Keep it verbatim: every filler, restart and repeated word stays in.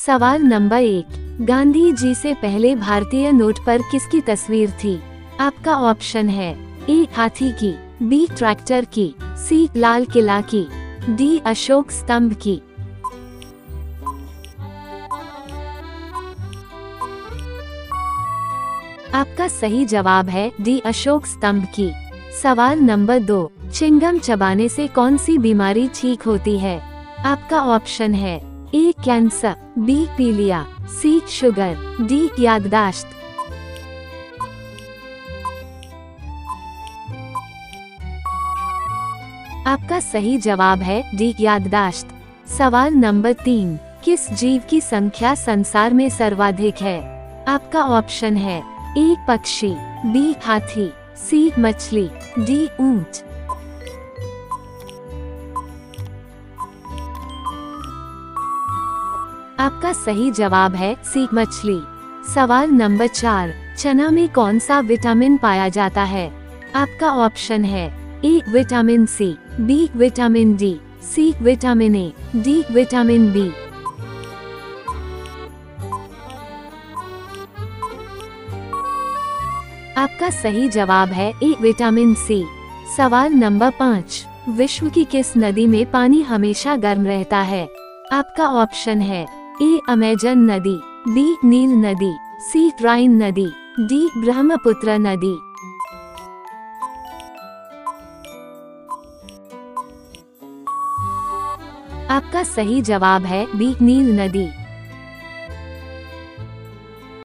सवाल नंबर एक, गांधी जी से पहले भारतीय नोट पर किसकी तस्वीर थी? आपका ऑप्शन है ए हाथी की, बी ट्रैक्टर की, सी लाल किला की, डी अशोक स्तंभ की। आपका सही जवाब है डी अशोक स्तंभ की। सवाल नंबर दो, चिंगम चबाने से कौन सी बीमारी ठीक होती है? आपका ऑप्शन है ए कैंसर, बी पीलिया, सी शुगर, डी याददाश्त। आपका सही जवाब है डी याददाश्त। सवाल नंबर तीन, किस जीव की संख्या संसार में सर्वाधिक है? आपका ऑप्शन है ए पक्षी, बी हाथी, सी मछली, डी ऊंट। आपका सही जवाब है सी मछली। सवाल नंबर चार, चना में कौन सा विटामिन पाया जाता है? आपका ऑप्शन है A vitamin C, B vitamin D, C vitamin A, D vitamin B. आपका सही जवाब है ए विटामिन सी। सवाल नंबर पाँच, विश्व की किस नदी में पानी हमेशा गर्म रहता है? आपका ऑप्शन है ए अमेजन नदी, बी नील नदी, सी राइन नदी, डी ब्रह्मपुत्र नदी। आपका सही जवाब है बी नील नदी।